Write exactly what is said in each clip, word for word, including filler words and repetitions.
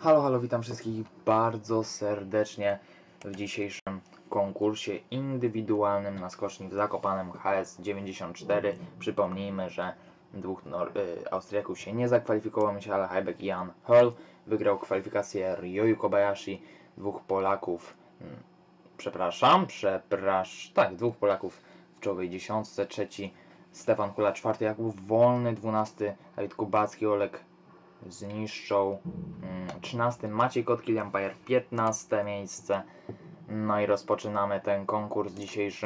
Halo, halo, witam wszystkich bardzo serdecznie w dzisiejszym konkursie indywidualnym na skoczni w Zakopanem H S dziewięćdziesiąt cztery. Przypomnijmy, że dwóch Nor y, Austriaków się nie zakwalifikowało, Michael Heibeck i Jan Hörl. Wygrał kwalifikację Ryoyu Kobayashi, dwóch Polaków, hmm, przepraszam, przepraszam, tak, dwóch Polaków w czołowej dziesiątce, trzeci Stefan Kula, czwarty Jakub Wolny, dwunasty Dawid Kubacki, Oleg zniszczą, trzynasty Maciej Kot, Kilian Pajer, piętnaste miejsce. No i rozpoczynamy ten konkurs dzisiejszy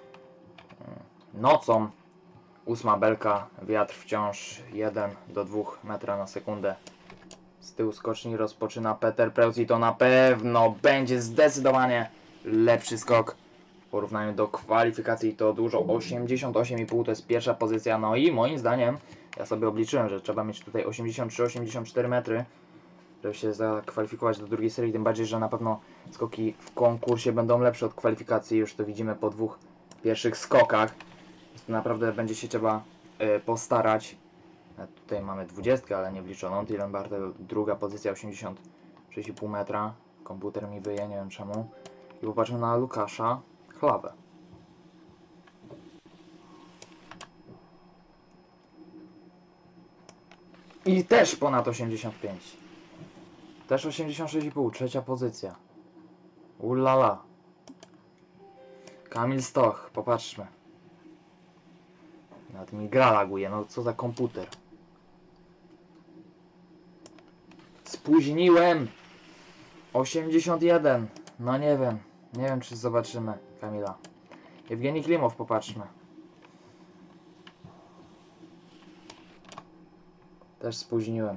nocą. Ósma belka, wiatr wciąż jeden do dwóch metra na sekundę. Z tyłu skoczni rozpoczyna Peter Preus i to na pewno będzie zdecydowanie lepszy skok w porównaniu do kwalifikacji. To dużo, osiemdziesiąt osiem i pół to jest pierwsza pozycja. No i moim zdaniem, ja sobie obliczyłem, że trzeba mieć tutaj osiemdziesiąt trzy osiemdziesiąt cztery metry, żeby się zakwalifikować do drugiej serii, tym bardziej, że na pewno skoki w konkursie będą lepsze od kwalifikacji, już to widzimy po dwóch pierwszych skokach. Naprawdę będzie się trzeba y, postarać. Tutaj mamy dwudziestkę, ale nie wliczoną. Dylan Bartel, druga pozycja, osiemdziesiąt sześć i pół metra. Komputer mi wyje, nie wiem czemu. I popatrzmy na Lukasza Chlawę. I też ponad osiemdziesiąt pięć. Też osiemdziesiąt sześć i pół, trzecia pozycja. Ulala. Kamil Stoch, popatrzmy. Nawet mi gra laguje, no co za komputer. Spóźniłem! osiemdziesiąt jeden. No nie wiem. Nie wiem, czy zobaczymy Kamila. Jewgeni Klimow, popatrzmy. Też spóźniłem.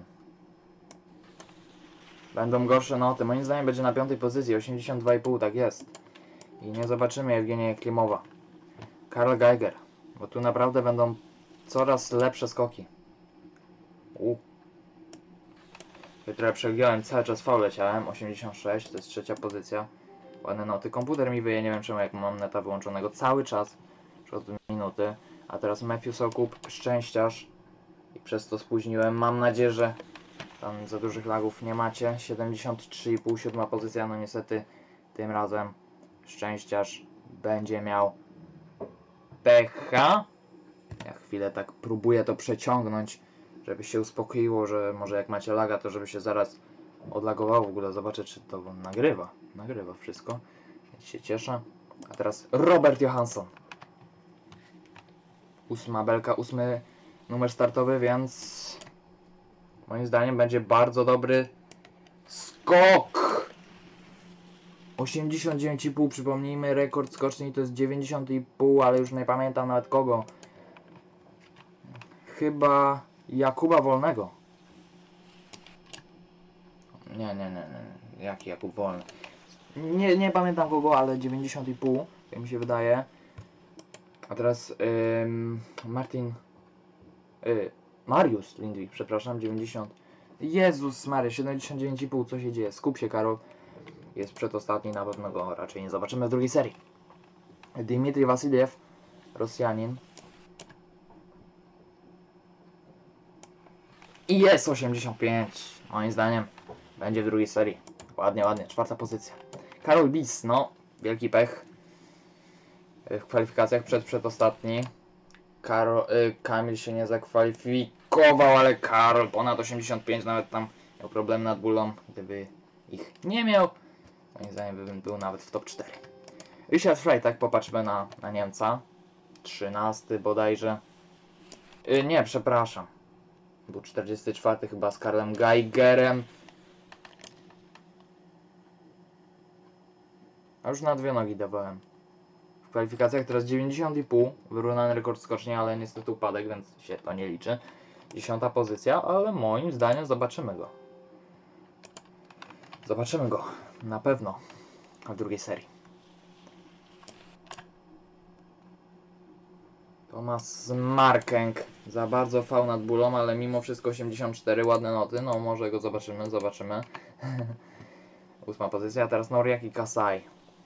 Będą gorsze noty. Moim zdaniem będzie na piątej pozycji. osiemdziesiąt dwa i pół, tak jest. I nie zobaczymy Jewgenia Klimowa. Karl Geiger. Bo tu naprawdę będą coraz lepsze skoki. U. Trochę przegiąłem, cały czas faul leciałem. osiemdziesiąt sześć, to jest trzecia pozycja. Ładne noty. Komputer mi wyje, nie wiem czemu, jak mam neta wyłączonego cały czas. Już od minuty. A teraz Matthew Sokup, szczęściarz. I przez to spóźniłem. Mam nadzieję, że tam za dużych lagów nie macie. siedemdziesiąt trzy i pół, siódma pozycja. No niestety tym razem szczęściarz będzie miał pecha. Ja chwilę tak próbuję to przeciągnąć, żeby się uspokoiło, że może jak macie laga, to żeby się zaraz odlagowało. W ogóle zobaczę, czy to nagrywa. Nagrywa wszystko. Więc się cieszę. A teraz Robert Johansson. Ósma belka, ósmy numer startowy, więc moim zdaniem będzie bardzo dobry skok. osiemdziesiąt dziewięć i pół, przypomnijmy, rekord skoczni to jest dziewięćdziesiąt i pół, ale już nie pamiętam nawet kogo. Chyba Jakuba Wolnego. Nie, nie, nie, nie. Jaki Jakub Wolny? Nie, nie pamiętam kogo, ale dziewięćdziesiąt i pół, jak mi się wydaje. A teraz ym, Martin... Yy, Mariusz Lindwik, przepraszam, dziewięćdziesiąt. Jezus Maria, siedemdziesiąt dziewięć i pół, co się dzieje? Skup się, Karol. Jest przedostatni, na pewno go raczej nie zobaczymy w drugiej serii. Dmitrij Wasiliew, Rosjanin. I jest osiemdziesiąt pięć. Moim zdaniem będzie w drugiej serii. Ładnie, ładnie. Czwarta pozycja. Karol Bis, no, wielki pech. W kwalifikacjach przed przedostatni. Karol, y, Kamil się nie zakwalifikował, ale Karol ponad osiemdziesiąt pięć, nawet tam miał problem nad bólą. Gdyby ich nie miał, moim zdaniem bym był nawet w top cztery. Richard Freitag, popatrzmy na, na Niemca. trzynasty bodajże. Y, nie, przepraszam. Był czterdziesty czwarty chyba z Karlem Geigerem. A już na dwie nogi dawałem. W kwalifikacjach teraz dziewięćdziesiąt i pół. Wyrównany rekord skoczni, ale niestety upadek, więc się to nie liczy. Dziesiąta pozycja, ale moim zdaniem zobaczymy go. Zobaczymy go. Na pewno. W drugiej serii. Thomas Markenk. Za bardzo fał nad bólą, ale mimo wszystko osiemdziesiąt cztery, ładne noty. No może go zobaczymy, zobaczymy. Ósma pozycja, a teraz Noriaki Kasai.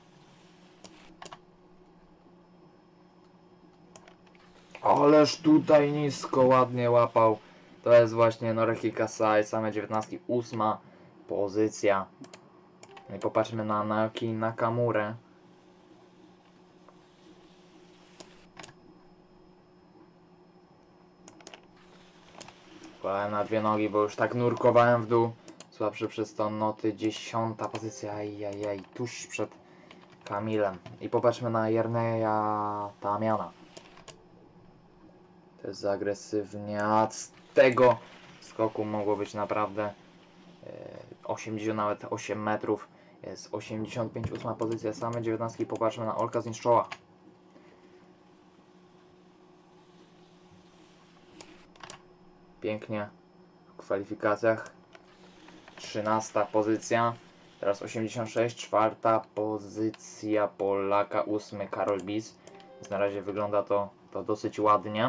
Ależ tutaj nisko ładnie łapał. To jest właśnie Noriaki Kasai, same dziewiętnastki, ósma pozycja. No i popatrzmy na Naoki Nakamurę. Kładłem na dwie nogi, bo już tak nurkowałem w dół. Słabszy przez to noty. Dziesiąta pozycja. Ajajaj, tuż przed Kamilem. I popatrzmy na Jerneja Damiana. To jest za agresywnie, a z tego skoku mogło być naprawdę osiemdziesiąt, nawet osiem metrów. Jest osiemdziesiąt pięć, ósma pozycja, same dziewiętnastki. Popatrzmy na Olka Zniszczoła. Pięknie w kwalifikacjach. trzynasta pozycja. Teraz osiemdziesiąt sześć, czwarta pozycja Polaka, ósmy Karol Bis. Więc na razie wygląda to, to dosyć ładnie.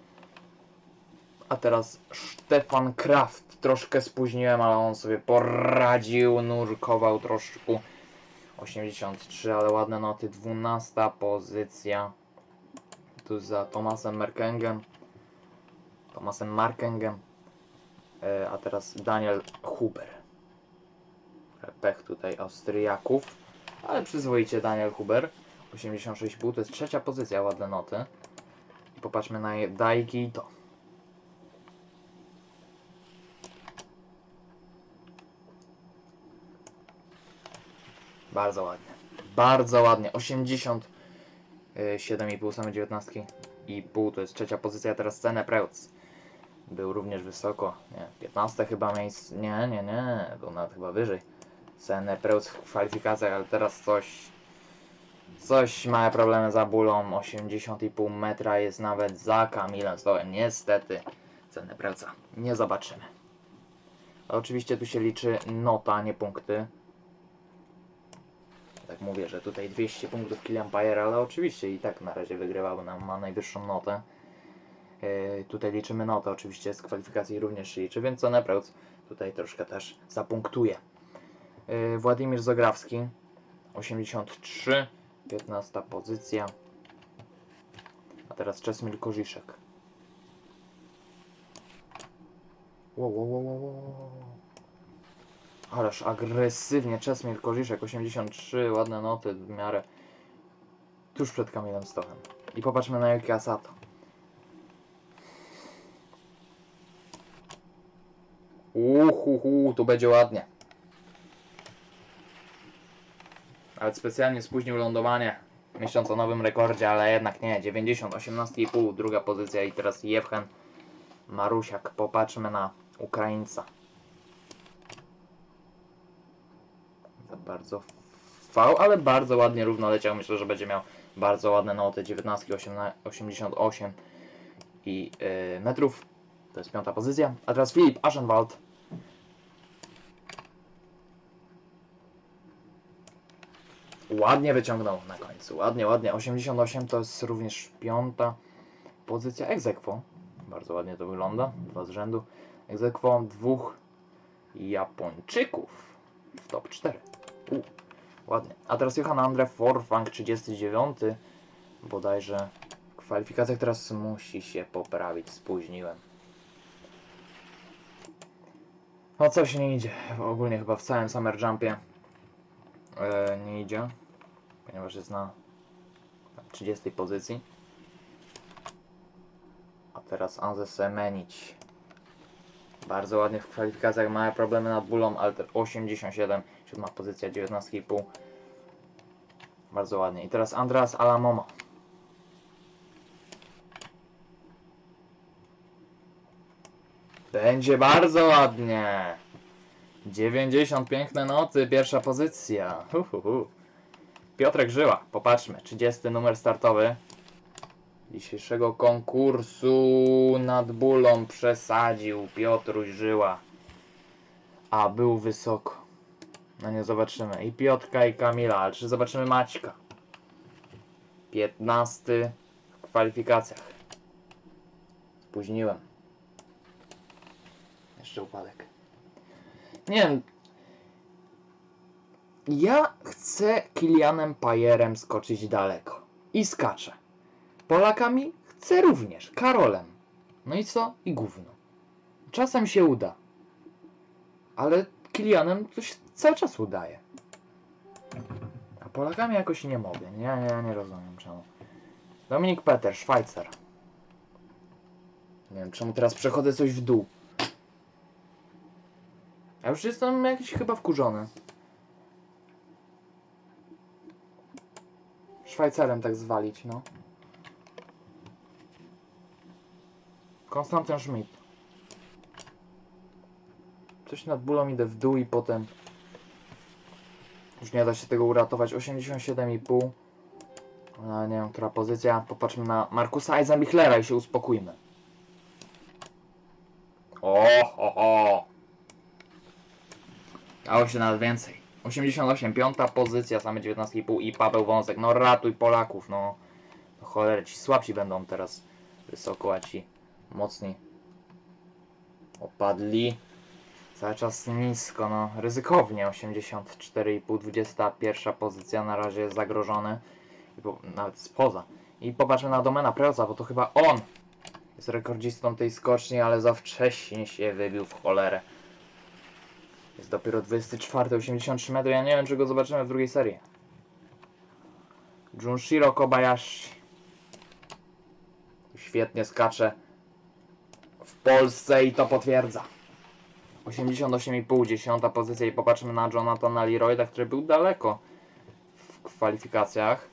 A teraz Stefan Kraft. Troszkę spóźniłem, ale on sobie poradził, nurkował troszkę. osiemdziesiąt trzy, ale ładne noty. dwunasta pozycja. Tu za Tomasem Merkengem. Tomasem Markengem. E, a teraz Daniel Huber. Pech tutaj Austriaków. Ale przyzwoicie Daniel Huber. osiemdziesiąt sześć i pół, to jest trzecia pozycja, ładne noty. I popatrzmy na Daiki Ito. Bardzo ładnie. Bardzo ładnie. osiemdziesiąt siedem i pół, same dziewiętnastki i pół, to jest trzecia pozycja. Teraz Senne Preutz. Był również wysoko. Nie, piętnaste chyba miejsce. Nie, nie, nie. Był nawet chyba wyżej. Senne Preutz w kwalifikacjach, ale teraz coś... Coś małe problemy za bólą. osiemdziesiąt i pół metra jest nawet za Kamilem Stołem. Niestety Senne Preutza nie zobaczymy. Ale oczywiście tu się liczy nota, nie punkty. Tak mówię, że tutaj dwieście punktów Kilian Pajer, ale oczywiście i tak na razie wygrywał, nam ma najwyższą notę. Yy, tutaj liczymy notę, oczywiście z kwalifikacji również się liczy, więc Senne Preutz tutaj troszkę też zapunktuje. Yy, Władimir Zograwski, osiemdziesiąt trzy, piętnasta pozycja. A teraz Czesmil Korziszek. Wow, wow, wow, wow, wow. Ależ agresywnie Czesmil Korziszek, osiemdziesiąt trzy, ładne noty w miarę tuż przed Kamilem Stochem. I popatrzmy na Yuki Asato. Uhuhu, tu będzie ładnie. Nawet specjalnie spóźnił lądowanie, myśląc o nowym rekordzie, ale jednak nie. dziewięćdziesiąt, osiemnaście i pół, druga pozycja i teraz Jewchen Marusiak. Popatrzmy na Ukraińca. Za bardzo V, ale bardzo ładnie równo leciał. Myślę, że będzie miał bardzo ładne noty. dziewiętnaście, osiemdziesiąt osiem i yy, metrów. To jest piąta pozycja. A teraz Filip Aschenwald. Ładnie wyciągnął na końcu. Ładnie, ładnie. osiemdziesiąt osiem to jest również piąta pozycja. Ex aequo. Bardzo ładnie to wygląda. Dwa z rzędu. Ex aequo dwóch Japończyków w top cztery. U, ładnie. A teraz Johan Andre Forfang, trzydziesty dziewiąty. Bodajże w kwalifikacjach teraz musi się poprawić. Spóźniłem. No coś nie idzie. Ogólnie chyba w całym Summer Jumpie e, nie idzie. Ponieważ jest na trzydziestej pozycji. A teraz Anze Semenić. Bardzo ładnie w kwalifikacjach, małe problemy nad bólą, ale osiemdziesiąt siedem, siódma pozycja, dziewiętnaście i pół. Bardzo ładnie. I teraz Andreas Alamomo. Będzie bardzo ładnie. dziewięćdziesiąt, piękne noty, pierwsza pozycja. Uhuhu. Piotrek Żyła, popatrzmy, trzydziesty numer startowy dzisiejszego konkursu. Nad bólą przesadził Piotruś Żyła, a był wysoko. No nie zobaczymy i Piotrka, i Kamila, ale czy zobaczymy Maćka? piętnasty w kwalifikacjach. Spóźniłem. Jeszcze upadek. Nie wiem. Ja chcę Kilianem Pajerem skoczyć daleko. I skaczę. Polakami chcę również. Karolem. No i co? I gówno. Czasem się uda. Ale Kilianem to się cały czas udaje. A Polakami jakoś nie mogę. Nie, nie, nie rozumiem czemu. Dominik Peter, Szwajcar. Nie wiem czemu teraz przechodzę coś w dół. Ja już jestem jakiś chyba wkurzony. Szwajcarem tak zwalić, no. Konstantin Schmidt. Coś nad bólą idę w dół i potem... Już nie da się tego uratować. osiemdziesiąt siedem i pół. No, nie wiem, która pozycja. Popatrzmy na Markusa Eisenbichlera i się uspokójmy. O, ho, ho. Dało się nawet więcej. osiemdziesiąt osiem, piąta pozycja, same dziewiętnaście i pół i Paweł Wąsek. No ratuj Polaków, no. No cholera, ci słabsi będą teraz wysoko, a ci mocni opadli. Cały czas nisko, no ryzykownie. osiemdziesiąt cztery i pół, dwudziesta pierwsza pozycja na razie jest zagrożony. I po, nawet spoza. I popatrzmy na Domena Preusa, bo to chyba on jest rekordzistą tej skoczni, ale za wcześnie się wybił w cholerę. Jest dopiero dwudziesty czwarty, osiemdziesiąt trzy metry. Ja nie wiem, czy go zobaczymy w drugiej serii. Junshiro Kobayashi. Świetnie skacze w Polsce i to potwierdza. osiemdziesiąt osiem i pół, dziesiąta pozycja i popatrzmy na Jonathana Leroyda, który był daleko w kwalifikacjach.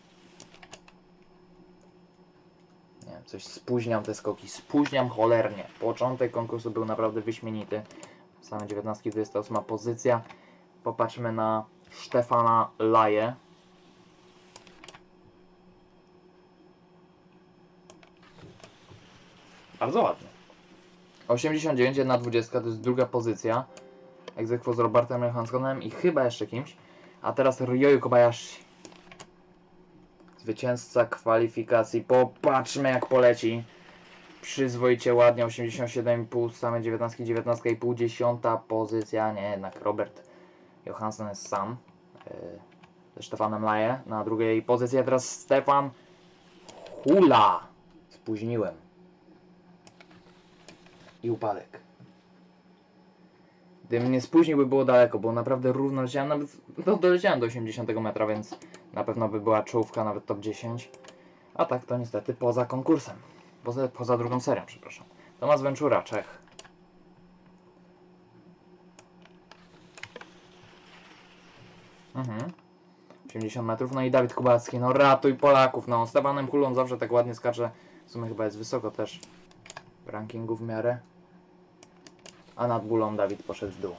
Nie wiem, coś spóźniam te skoki, spóźniam cholernie. Początek konkursu był naprawdę wyśmienity. Same dziewiętnaście, dwudziesta ósma pozycja. Popatrzmy na Stefana Laje. Bardzo ładnie. osiemdziesiąt dziewięć, jedna dwudziestka to jest druga pozycja. Egzekwo z Robertem Johanssonem i chyba jeszcze kimś. A teraz Ryoyu Kobayashi. Zwycięzca kwalifikacji. Popatrzmy jak poleci. Przyzwoicie ładnie. osiemdziesiąt siedem i pół, same dziewiętnaście, dziewiętnaście i pół, dziesiąta pozycja. Nie, jednak Robert Johansson jest sam. Yy, ze Stefanem Laje na drugiej pozycji. A teraz Stefan Hula. Spóźniłem. I upadek. Gdybym nie spóźnił, by było daleko, bo naprawdę równo leciałem, nawet no, doleciałem do osiemdziesiątego metra, więc na pewno by była czołówka, nawet top dziesięć. A tak to niestety poza konkursem. Poza, poza drugą serią, przepraszam. Tomasz Ventura, Czech. Mhm. osiemdziesiąt metrów, no i Dawid Kubacki, no ratuj Polaków, no Stefanem Hulą zawsze tak ładnie skacze, w sumie chyba jest wysoko też w rankingu w miarę. A nad Bulą Dawid poszedł w dół.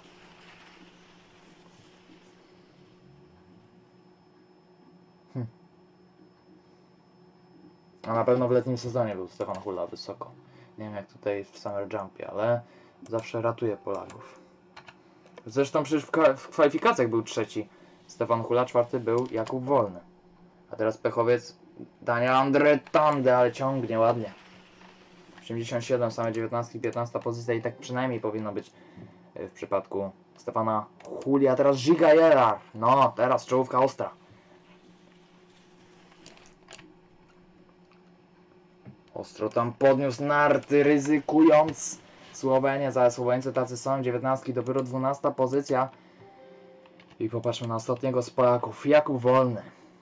Hm. A na pewno w letnim sezonie był Stefan Hula wysoko. Nie wiem jak tutaj w Summer Jumpie, ale zawsze ratuje Polaków. Zresztą przecież w, w kwalifikacjach był trzeci Stefan Hula, czwarty był Jakub Wolny. A teraz pechowiec Daniel Andretande, ale ciągnie ładnie. osiemdziesiąt siedem, same dziewiętnaście, piętnasta pozycja i tak przynajmniej powinno być w przypadku Stefana Huli, a teraz Giga Jerar. No, teraz czołówka ostra. Ostro tam podniósł narty, ryzykując. Słowenia, za Słoweńcy tacy są, dziewiętnaście, dopiero dwunasta pozycja. I popatrzmy na ostatniego z Polaków, Jakub Wolny.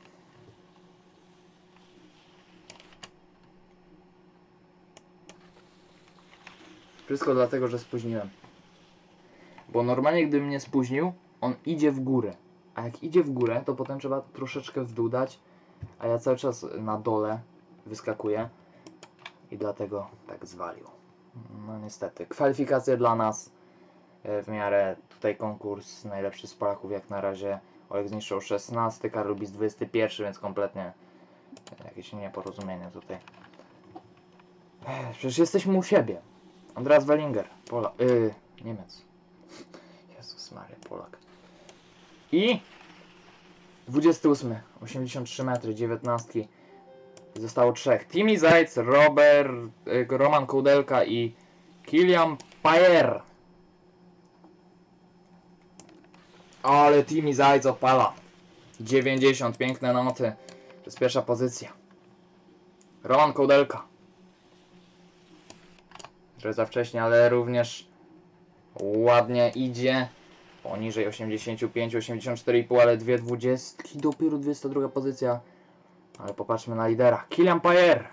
Wszystko dlatego, że spóźniłem. Bo normalnie gdybym nie spóźnił, on idzie w górę. A jak idzie w górę, to potem trzeba troszeczkę w dół dać. A ja cały czas na dole wyskakuję. I dlatego tak zwalił. No niestety. Kwalifikacje dla nas w miarę tutaj konkurs najlepszy z Polaków jak na razie. Olek zniszczył szesnasty, Karol Bis dwudziesty pierwszy, więc kompletnie jakieś nieporozumienie tutaj. Przecież jesteśmy u siebie. Andreas Wellinger, Polak, yy, Niemiec. Jezus Maria, Polak. I dwudziesty ósmy, osiemdziesiąt trzy metry, dziewiętnaście. Zostało trzech. Timi Zajc, Robert, yy, Roman Kołdelka i Kilian Pajer. Ale Timi Zajc opala. dziewięćdziesiąt, piękne noty. To jest pierwsza pozycja. Roman Kołdelka. Trochę za wcześnie, ale również ładnie idzie. Poniżej osiemdziesiąt pięć, osiemdziesiąt cztery i pół, ale dwie dwudziestki, dopiero dwudziesta druga pozycja. Ale popatrzmy na lidera. Kylian Payer.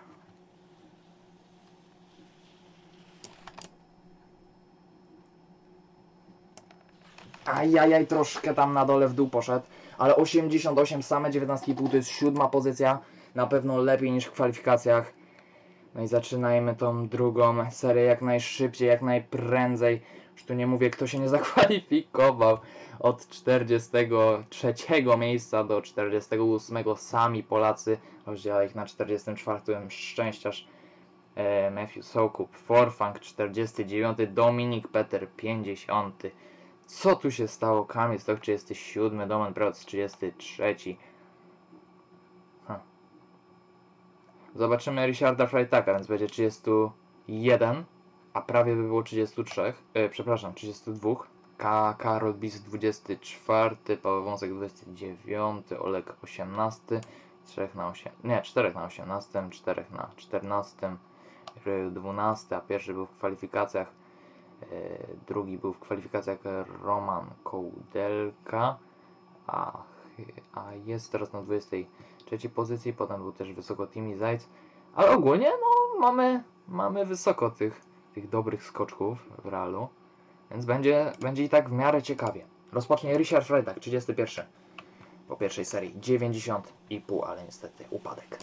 Ajajaj, troszkę tam na dole w dół poszedł. Ale osiemdziesiąt osiem, same dziewiętnaście i pół to jest siódma pozycja. Na pewno lepiej niż w kwalifikacjach. No i zaczynajmy tą drugą serię jak najszybciej, jak najprędzej. Już tu nie mówię, kto się nie zakwalifikował. Od czterdziestego trzeciego miejsca do czterdziestego ósmego sami Polacy. Rozdziela ich na czterdziestym czwartym szczęściarz e, Matthew Soukup, Forfang czterdziesty dziewiąty, Dominik Peter pięćdziesiąty. Co tu się stało? Kamil Stok trzydziesty siódmy, Domen Preutz trzydziesty trzeci. Huh. Zobaczymy Richarda Freitaka, więc będzie trzydzieści jeden, a prawie by było trzydzieści trzy, e, przepraszam, trzydzieści dwa. K Karol Bis dwudziesty czwarty, Paweł Wąsek dwudziesty dziewiąty, Oleg osiemnasty, cztery na osiem, nie, cztery na osiemnastym, cztery na czternastym, dwunasty, a pierwszy był w kwalifikacjach, e, drugi był w kwalifikacjach Roman Kołdelka, a, a jest teraz na dwudziestej trzeciej pozycji, potem był też wysoko Timi Zajc, ale ogólnie no mamy, mamy wysoko tych, tych dobrych skoczków w realu. Więc będzie, będzie i tak w miarę ciekawie. Rozpocznie Richard Freitag, trzydziesty pierwszy. Po pierwszej serii dziewięćdziesiąt i pół, ale niestety upadek.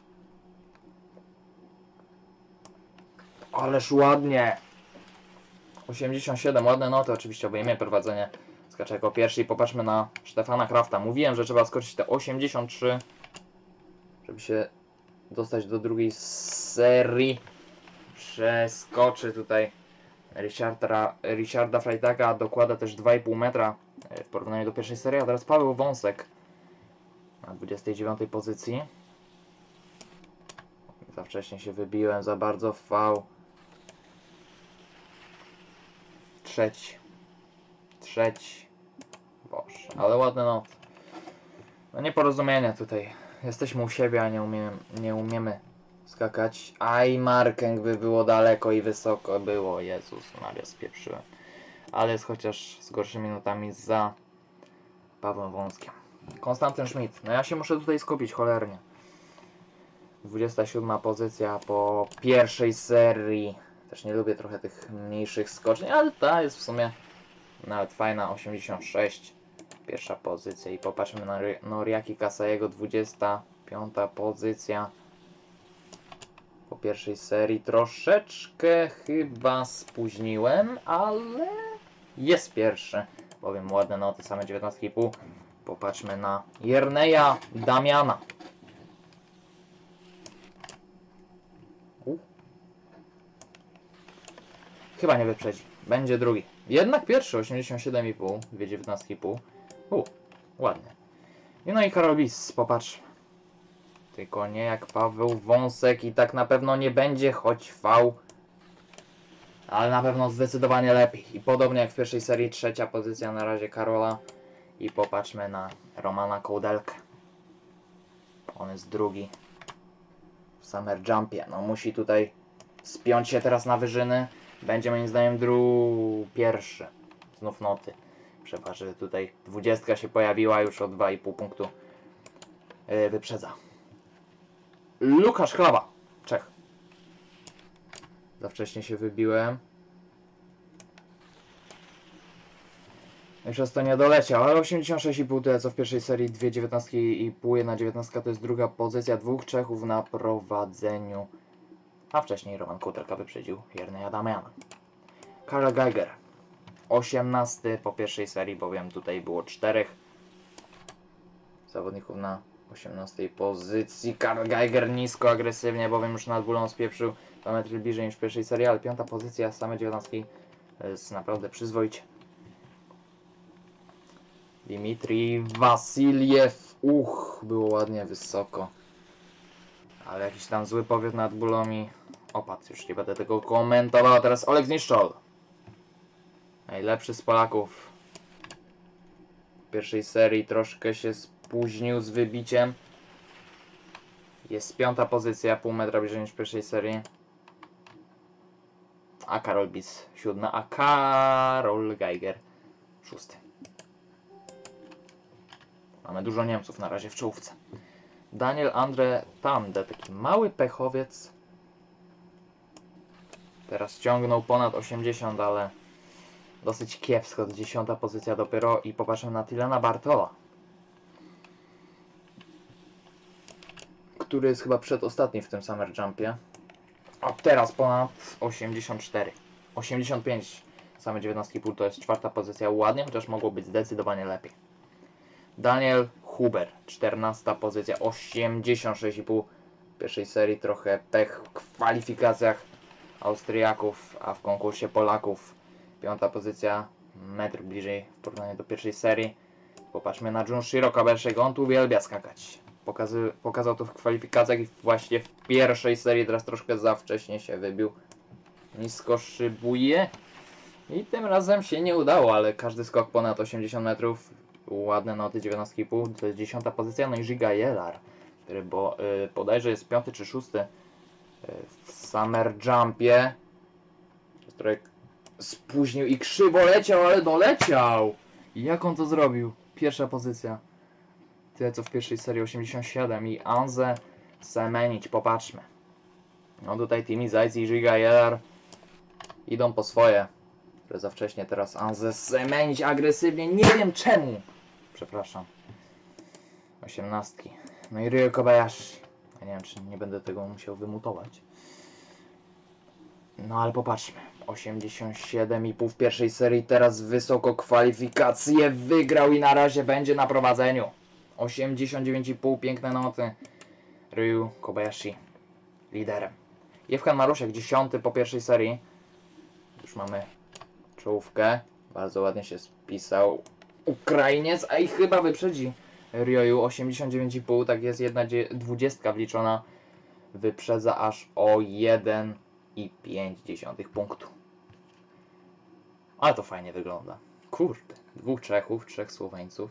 Ależ ładnie. osiemdziesiąt siedem, ładne noty. Oczywiście obejmie prowadzenie. Skacze jako pierwszy i popatrzmy na Stefana Krafta. Mówiłem, że trzeba skoczyć te osiemdziesiąt trzy, żeby się dostać do drugiej serii. Przeskoczy tutaj Richarda, Richarda Freitaga, dokłada też dwa i pół metra w porównaniu do pierwszej serii, a teraz Paweł Wąsek na dwudziestej dziewiątej pozycji. Za wcześnie się wybiłem, za bardzo V. Trzeci. Trzeci. Boże, ale ładne noty. No nieporozumienie tutaj. Jesteśmy u siebie, a nie umiemy, nie umiemy skakać. Aj, Markeng by było daleko i wysoko było. Jezus Maria, spieprzyłem. Ale jest chociaż z gorszymi notami za Pawłem Wąskiem. Konstantyn Schmidt. No ja się muszę tutaj skupić cholernie. dwudziesta siódma pozycja po pierwszej serii. Też nie lubię trochę tych mniejszych skoczni, ale ta jest w sumie nawet fajna. osiemdziesiąt sześć. Pierwsza pozycja. I popatrzmy na Noriaki Kasajego. dwudziesta piąta pozycja. Po pierwszej serii troszeczkę chyba spóźniłem, ale jest pierwszy. Powiem ładne noty, same dziewiętnaście i pół. Popatrzmy na Jerneja Damiana. U. Chyba nie wyprzedzi. Będzie drugi. Jednak pierwszy, osiemdziesiąt siedem i pół, dwie dziewiętnaście i pół. U, ładnie. I no i Karol Bis, popatrz. Tylko nie jak Paweł Wąsek i tak na pewno nie będzie, choć V. Ale na pewno zdecydowanie lepiej. I podobnie jak w pierwszej serii, trzecia pozycja na razie Karola. I popatrzmy na Romana Kołdelkę. On jest drugi w Summer Jumpie. No musi tutaj spiąć się teraz na wyżyny. Będzie moim zdaniem dru... pierwszy. Znów noty. Przecież że tutaj dwudziestka się pojawiła już o dwa i pół punktu. Yy, wyprzedza. Łukasz Chlaba, Czech. Za wcześnie się wybiłem. I przez to nie doleciał, ale osiemdziesiąt sześć i pół tyle co w pierwszej serii, dwie dziewiętnaście i pół, jedna dziewiętnastka to jest druga pozycja, dwóch Czechów na prowadzeniu. A wcześniej Roman Kołdelka wyprzedził Jerneja Damiana. Karl Geiger, osiemnasty po pierwszej serii, bowiem tutaj było czterech zawodników na osiemnastej pozycji. Karl Geiger nisko, agresywnie, bowiem już nad bólą spieprzył dwa metry bliżej niż w pierwszej serii, ale piąta pozycja, same dziewiętnastki, jest naprawdę przyzwoicie. Dimitrij Wasiliew, uch, było ładnie wysoko. Ale jakiś tam zły powiat nad bólą i opadł, już nie będę tego komentował. A teraz Oleg Zniszczol. Najlepszy z Polaków. W pierwszej serii troszkę się spóźnił z wybiciem. Jest piąta pozycja, pół metra bliżej niż w pierwszej serii. A Karol Bis siódma, a Karol Geiger szósty. Mamy dużo Niemców na razie w czołówce. Daniel Andre Tamde, taki mały pechowiec. Teraz ciągnął ponad osiemdziesiąt, ale dosyć kiepsko. Dziesiąta pozycja dopiero i popatrzmy na Tylena Bartola, który jest chyba przedostatni w tym Summer Jumpie. A teraz ponad osiemdziesiąt cztery. osiemdziesiąt pięć, same dziewiętnaście i pół to jest czwarta pozycja. Ładnie, chociaż mogło być zdecydowanie lepiej. Daniel Huber, czternasta pozycja, osiemdziesiąt sześć i pół. W pierwszej serii trochę pech w kwalifikacjach Austriaków, a w konkursie Polaków piąta pozycja, metr bliżej w porównaniu do pierwszej serii. Popatrzmy na Junshiro Kobayashiego, on tu uwielbia skakać. Pokazy, pokazał to w kwalifikacjach i właśnie w pierwszej serii, teraz troszkę za wcześnie się wybił. Nisko szybuje i tym razem się nie udało, ale każdy skok ponad osiemdziesiąt metrów, ładne noty, dziewiętnaście i pół, to jest dziesiąta pozycja. No i Giga Jelar, który bo, y, bodajże jest piąty czy szósty y, w Summer Jumpie. Trochę spóźnił i krzywo leciał, ale doleciał! I jak on to zrobił? Pierwsza pozycja. Tyle co w pierwszej serii, osiemdziesiąt siedem i Anze Semenić, popatrzmy. No tutaj Timi Zajc i Giga Jelar idą po swoje. Które za wcześnie, teraz Anze Semenić agresywnie, nie wiem czemu. Przepraszam. Osiemnastki. No i Ryo Kobayashi. Ja nie wiem, czy nie będę tego musiał wymutować. No ale popatrzmy. osiemdziesiąt siedem i pół w pierwszej serii, teraz wysoko kwalifikacje wygrał i na razie będzie na prowadzeniu. osiemdziesiąt dziewięć i pół, piękne noty. Ryu Kobayashi liderem. Jewhan Marusiak dziesiąty po pierwszej serii. Już mamy czołówkę. Bardzo ładnie się spisał Ukrainiec, a i chyba wyprzedzi Ryoyu. osiemdziesiąt dziewięć i pół, tak jest, jedna dwudziestka wliczona. Wyprzedza aż o jeden i pięć dziesiątych punktu. Ale to fajnie wygląda. Kurde, dwóch Czechów, trzech Słoweńców.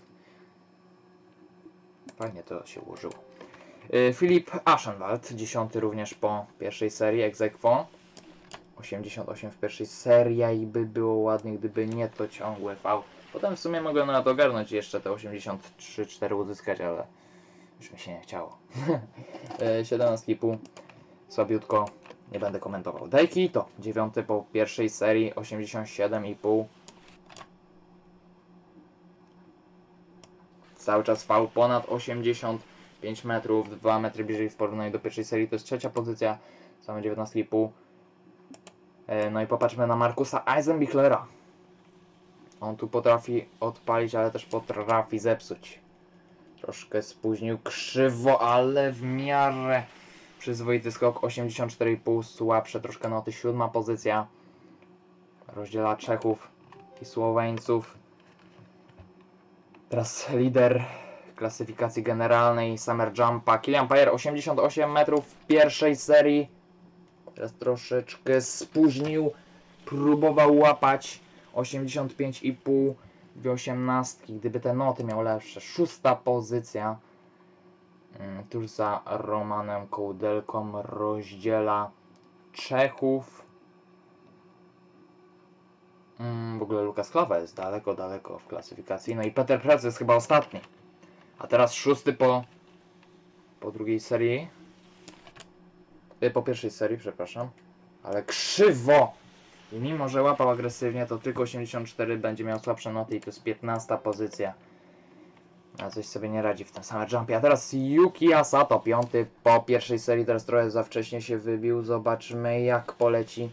Fajnie to się ułożyło. Yy, Filip Aschenwald, dziesiąty również po pierwszej serii, ex aequo. osiemdziesiąt osiem w pierwszej serii i by było ładnie, gdyby nie to ciągłe V. Potem w sumie mogłem na to ogarnąć i jeszcze te osiemdziesiąt trzy cztery uzyskać, ale już mi się nie chciało. yy, siedemnaście i pół, słabiutko, nie będę komentował. Daiki to dziewiąty po pierwszej serii, osiemdziesiąt siedem i pół. Cały czas V ponad osiemdziesiąt pięć metrów, dwa metry bliżej w porównaniu do pierwszej serii, to jest trzecia pozycja, same dziewiętnaście i pół. No i popatrzmy na Markusa Eisenbichlera. On tu potrafi odpalić, ale też potrafi zepsuć. Troszkę spóźnił krzywo, ale w miarę przyzwoity skok. osiemdziesiąt cztery i pół, słabsze troszkę noty. Siódma pozycja. Rozdziela Czechów i Słoweńców. Teraz lider klasyfikacji generalnej Summer Jumpa. Kilian Pajer, osiemdziesiąt osiem metrów w pierwszej serii. Teraz troszeczkę spóźnił. Próbował łapać osiemdziesiąt pięć i pół, dwie osiemnastki. Gdyby te noty miał lepsze. Szósta pozycja. Tuż za Romanem Kołdelką rozdziela Czechów. W ogóle Lukas Klawa jest daleko, daleko w klasyfikacji. No i Peter Prec jest chyba ostatni. A teraz szósty po, po drugiej serii. Po pierwszej serii, przepraszam. Ale krzywo! I mimo, że łapał agresywnie, to tylko osiemdziesiąt cztery będzie miał słabsze noty i to jest piętnasta pozycja. A coś sobie nie radzi w tym Summer Jumpie. A teraz Yuki Asato, piąty po pierwszej serii, teraz trochę za wcześnie się wybił. Zobaczmy jak poleci.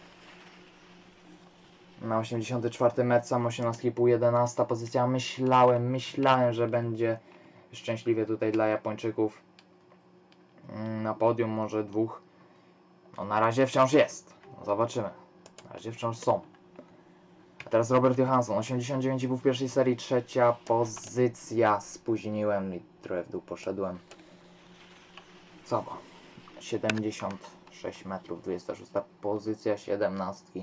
Na osiemdziesiąty czwarty metr, sam osiemnaście i pół, jedenasta pozycja. Myślałem, myślałem, że będzie szczęśliwie tutaj dla Japończyków. Na podium może dwóch. No na razie wciąż jest. No zobaczymy. Na razie wciąż są. A teraz Robert Johansson, osiemdziesiąt dziewięć i pół w pierwszej serii, trzecia pozycja. Spóźniłem i trochę w dół poszedłem. Co bo? siedemdziesiąt sześć metrów, dwudziesta szósta pozycja, siedemnastki.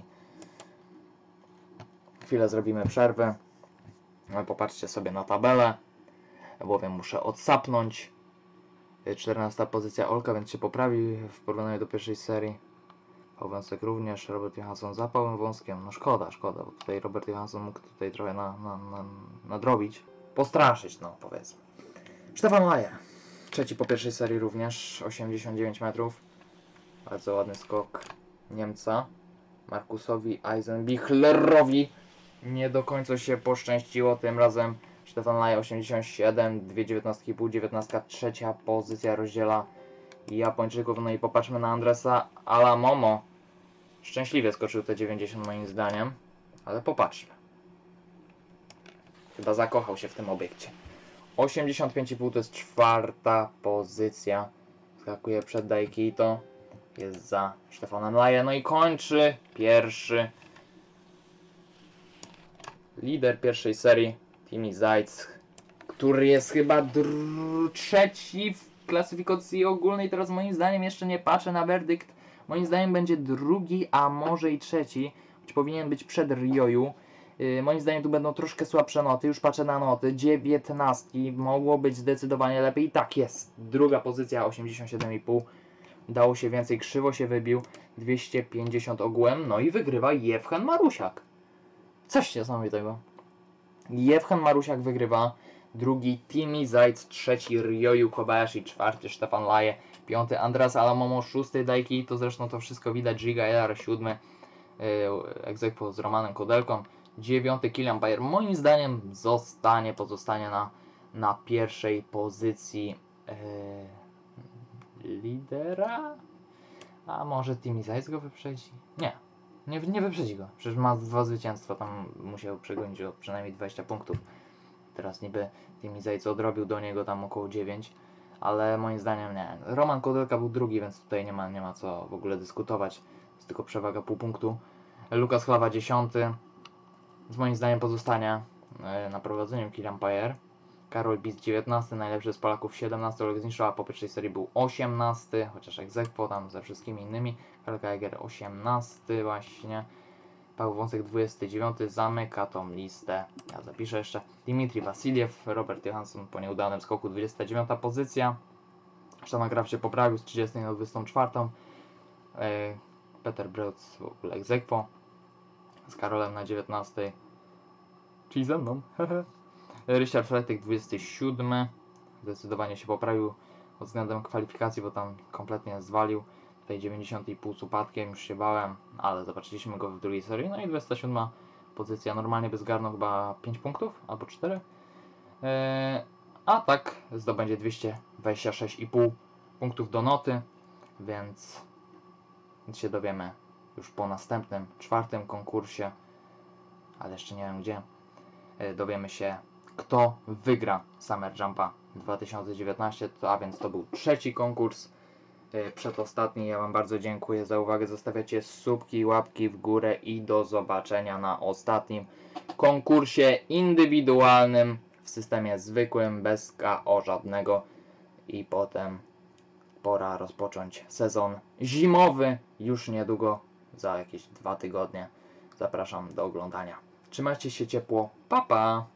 Chwilę zrobimy przerwę. Ale popatrzcie sobie na tabelę, bowiem muszę odsapnąć. czternasta pozycja Olka, więc się poprawi w porównaniu do pierwszej serii. Paweł Wąsek również, Robert Johansson za Pawłem Wąskiem. No szkoda, szkoda, bo tutaj Robert Johansson mógł tutaj trochę na, na, na, nadrobić. Postraszyć, no powiedzmy. Stefan Laje. Trzeci po pierwszej serii również. osiemdziesiąt dziewięć metrów. Bardzo ładny skok Niemca. Markusowi Eisenbichlerowi nie do końca się poszczęściło. Tym razem Stefan Laje osiemdziesiąt siedem, dwie dziewiętnastki i pół, dziewiętnastka trzecia pozycja rozdziela Japończyków. No i popatrzmy na Andresa Alamomo. Szczęśliwie skoczył te dziewięćdziesiąt moim zdaniem, ale popatrzmy. Chyba zakochał się w tym obiekcie. osiemdziesiąt pięć i pół to jest czwarta pozycja. Skakuje przed Daikito. Jest za Stefanem Laje. No i kończy pierwszy lider pierwszej serii, Timi Zajc, który jest chyba trzeci w klasyfikacji ogólnej. Teraz moim zdaniem jeszcze nie patrzę na werdykt. Moim zdaniem będzie drugi, a może i trzeci, choć powinien być przed Rioju. Yy, moim zdaniem tu będą troszkę słabsze noty. Już patrzę na noty. dziewiętnastki. Mogło być zdecydowanie lepiej. I tak jest. Druga pozycja osiemdziesiąt siedem i pół. Dało się więcej. Krzywo się wybił. dwieście pięćdziesiąt ogółem. No i wygrywa Jewchen Marusiak. Coś niesamowitego. Jewchen Marusiak wygrywa. Drugi Timi Zajc. Trzeci Ryoyu Kobayashi. Czwarty Stefan Laje. Piąty Andreas Alamomo. Szósty Daiki. To zresztą to wszystko widać. Giga Elar. Siódmy yy, Egzekwo z Romanem Kodelką. Dziewiąty Kilian Bayer. Moim zdaniem zostanie, pozostanie na, na pierwszej pozycji yy, lidera. A może Timi Zajc go wyprzedzi? Nie. Nie, nie wyprzedzi go. Przecież ma dwa zwycięstwa. Tam musiał przegonić o przynajmniej dwadzieścia punktów. Teraz niby Timi Zajc odrobił do niego tam około dziewięć. Ale moim zdaniem nie. Roman Kodelka był drugi, więc tutaj nie ma, nie ma co w ogóle dyskutować. Jest tylko przewaga pół punktu. Lukas Chlawa dziesiąty. Z moim zdaniem pozostanie na prowadzeniu Kilian Bayer. Karol Bis dziewiętnasty, najlepszy z Polaków siedemnasty, Oleg Zniszczoła po pierwszej serii był osiemnasty, chociaż egzekwo tam ze wszystkimi innymi. Karol Geiger osiemnasty właśnie. Paweł Wąsek dwudziesty dziewiąty, zamyka tą listę. Ja zapiszę jeszcze. Dimitri Wasiliew, Robert Johansson po nieudanym skoku dwudziesta dziewiąta pozycja. Sztana Graf się poprawił z trzydziestej na dwudziestą czwartą. Peter Breutz w ogóle egzekwo. Z Karolem na dziewiętnastej. Czyli ze mną. Ryszard Fretyk dwudziesty siódmy. Zdecydowanie się poprawił pod względem kwalifikacji, bo tam kompletnie zwalił. Tutaj dziewięćdziesiąt i pół z upadkiem, już się bałem, ale zobaczyliśmy go w drugiej serii. No i dwudziesta siódma pozycja. Normalnie by zgarnął chyba pięć punktów albo cztery. Eee, a tak zdobędzie dwieście dwadzieścia sześć i pół punktów do noty, więc się dowiemy już po następnym, czwartym konkursie, ale jeszcze nie wiem gdzie. Eee, dowiemy się, kto wygra Summer Jumpa dwa tysiące dziewiętnaście, to, a więc to był trzeci konkurs, yy, przedostatni. Ja Wam bardzo dziękuję za uwagę, zostawiacie subki, łapki w górę i do zobaczenia na ostatnim konkursie indywidualnym w systemie zwykłym, bez K O żadnego, i potem pora rozpocząć sezon zimowy już niedługo, za jakieś dwa tygodnie. Zapraszam do oglądania. Trzymajcie się ciepło, pa pa!